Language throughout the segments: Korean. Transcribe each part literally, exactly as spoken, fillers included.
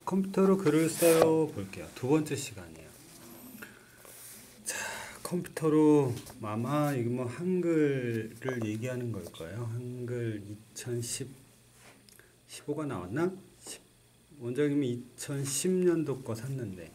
컴퓨터로 글을 써요 볼게요. 두 번째 시간이에요. 자, 컴퓨터로 아마 이거 뭐 한글을 얘기하는 걸 거예요. 한글 이천십, 십오가 나왔나? 원장님이 이천십 년도 거 샀는데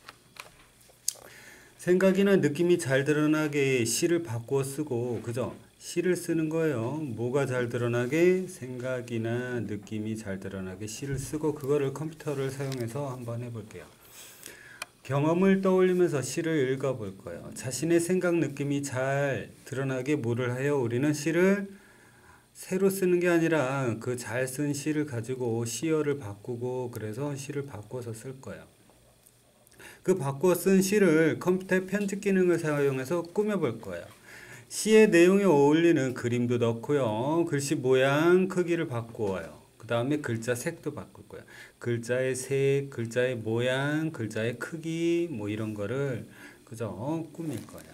생각이나 느낌이 잘 드러나게 시를 바꾸어 쓰고, 그죠? 시를 쓰는 거예요. 뭐가 잘 드러나게? 생각이나 느낌이 잘 드러나게 시를 쓰고, 그거를 컴퓨터를 사용해서 한번 해볼게요. 경험을 떠올리면서 시를 읽어볼 거예요. 자신의 생각, 느낌이 잘 드러나게 뭐를 해요? 우리는 시를 새로 쓰는 게 아니라 그 잘 쓴 시를 가지고 시어를 바꾸고, 그래서 시를 바꿔서 쓸 거예요. 그 바꿔 쓴 시를 컴퓨터의 편집 기능을 사용해서 꾸며볼 거예요. 시의 내용에 어울리는 그림도 넣고요. 글씨 모양, 크기를 바꾸어요. 그 다음에 글자 색도 바꿀 거예요. 글자의 색, 글자의 모양, 글자의 크기, 뭐 이런 거를 그죠? 꾸밀 거예요.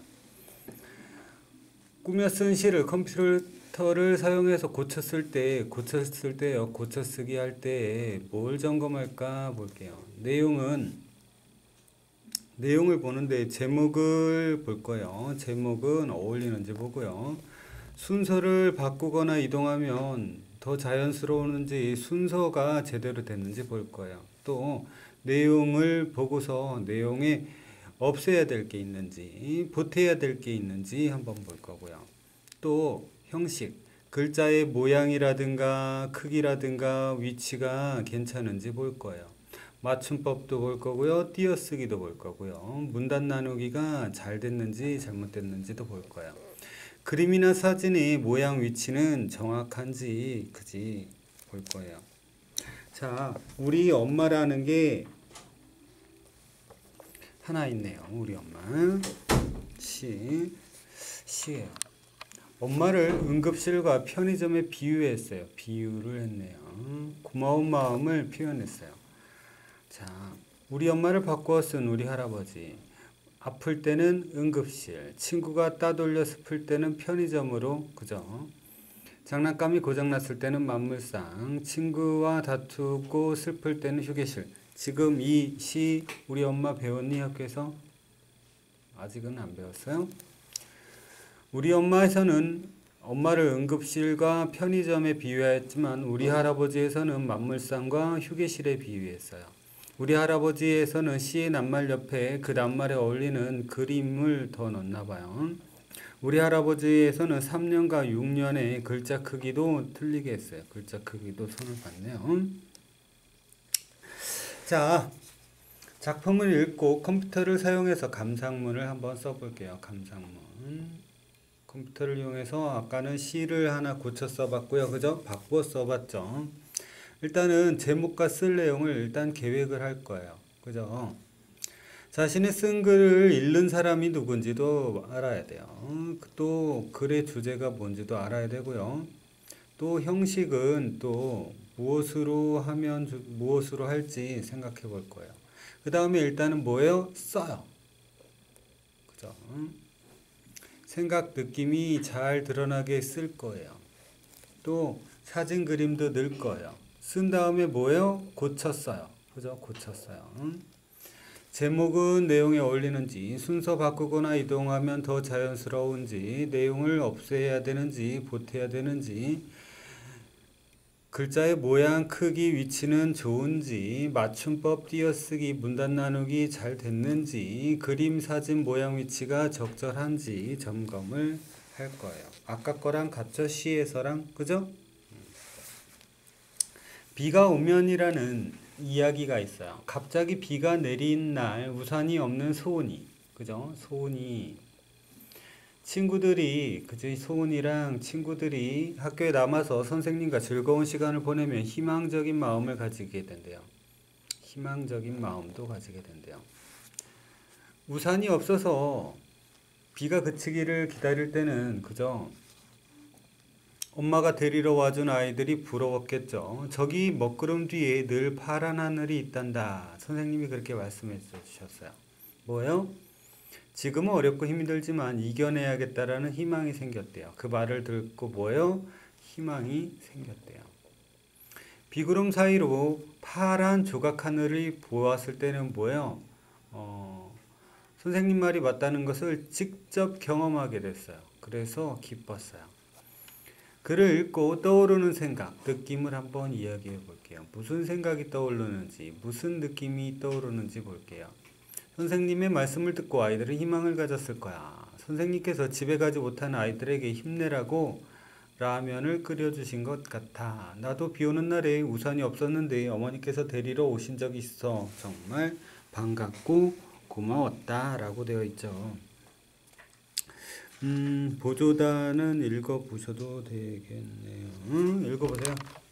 꾸며 쓴 시를 컴퓨터를 사용해서 고쳤을 때, 고쳤을 때요. 고쳐쓰기 할 때 뭘 점검할까 볼게요. 내용은 내용을 보는데 제목을 볼 거예요. 제목은 어울리는지 보고요. 순서를 바꾸거나 이동하면 더 자연스러운지 순서가 제대로 됐는지 볼 거예요. 또 내용을 보고서 내용에 없애야 될 게 있는지 보태야 될 게 있는지 한번 볼 거고요. 또 형식, 글자의 모양이라든가 크기라든가 위치가 괜찮은지 볼 거예요. 맞춤법도 볼 거고요. 띄어쓰기도 볼 거고요. 문단 나누기가 잘 됐는지 잘못됐는지도 볼 거예요. 그림이나 사진의 모양 위치는 정확한지 그지 볼 거예요. 자, 우리 엄마라는 게 하나 있네요. 우리 엄마 시 시예요. 엄마를 응급실과 편의점에 비유했어요. 비유를 했네요. 고마운 마음을 표현했어요. 자, 우리 엄마를 바꾸어 쓴 우리 할아버지. 아플 때는 응급실, 친구가 따돌려 슬플 때는 편의점으로, 그죠? 장난감이 고장났을 때는 만물상, 친구와 다투고 슬플 때는 휴게실. 지금 이 시 우리 엄마 배웠니 학교에서? 아직은 안 배웠어요? 우리 엄마에서는 엄마를 응급실과 편의점에 비유했지만 우리 할아버지에서는 만물상과 휴게실에 비유했어요. 우리 할아버지에서는 시의 낱말 옆에 그 낱말에 어울리는 그림을 더 넣나 봐요. 우리 할아버지에서는 삼 년과 육 년의 글자 크기도 틀리게 했어요. 글자 크기도 손을 봤네요. 자, 작품을 읽고 컴퓨터를 사용해서 감상문을 한번 써볼게요. 감상문. 컴퓨터를 이용해서 아까는 시를 하나 고쳐 써봤고요. 그죠? 바꿔 써봤죠. 일단은 제목과 쓸 내용을 일단 계획을 할 거예요. 그죠? 자신의 쓴 글을 읽는 사람이 누군지도 알아야 돼요. 또 글의 주제가 뭔지도 알아야 되고요. 또 형식은 또 무엇으로 하면 무엇으로 할지 생각해 볼 거예요. 그 다음에 일단은 뭐예요? 써요. 그죠? 생각, 느낌이 잘 드러나게 쓸 거예요. 또 사진, 그림도 넣을 거예요. 쓴 다음에 뭐예요? 고쳤어요. 그죠? 고쳤어요. 제목은 내용에 어울리는지, 순서 바꾸거나 이동하면 더 자연스러운지, 내용을 없애야 되는지, 보태야 되는지, 글자의 모양, 크기, 위치는 좋은지, 맞춤법, 띄어쓰기, 문단 나누기 잘 됐는지, 그림, 사진, 모양, 위치가 적절한지 점검을 할 거예요. 아까 거랑 같죠? 시에서랑. 그죠? 비가 오면이라는 이야기가 있어요. 갑자기 비가 내린 날 우산이 없는 소은이, 그죠? 소은이 친구들이 그죠? 소은이랑 친구들이 학교에 남아서 선생님과 즐거운 시간을 보내면 희망적인 마음을 가지게 된대요. 희망적인 마음도 가지게 된대요. 우산이 없어서 비가 그치기를 기다릴 때는 그죠? 엄마가 데리러 와준 아이들이 부러웠겠죠. 저기 먹구름 뒤에 늘 파란 하늘이 있단다. 선생님이 그렇게 말씀해 주셨어요. 뭐예요? 지금은 어렵고 힘들지만 이겨내야겠다라는 희망이 생겼대요. 그 말을 듣고 뭐예요? 희망이 생겼대요. 비구름 사이로 파란 조각 하늘을 보았을 때는 뭐예요? 어, 선생님 말이 맞다는 것을 직접 경험하게 됐어요. 그래서 기뻤어요. 글을 읽고 떠오르는 생각, 느낌을 한번 이야기해 볼게요. 무슨 생각이 떠오르는지, 무슨 느낌이 떠오르는지 볼게요. 선생님의 말씀을 듣고 아이들은 희망을 가졌을 거야. 선생님께서 집에 가지 못하는 아이들에게 힘내라고 라면을 끓여주신 것 같아. 나도 비 오는 날에 우산이 없었는데 어머니께서 데리러 오신 적이 있어. 정말 반갑고 고마웠다 라고 되어 있죠. 음, 보조단은 읽어보셔도 되겠네요. 음, 읽어보세요.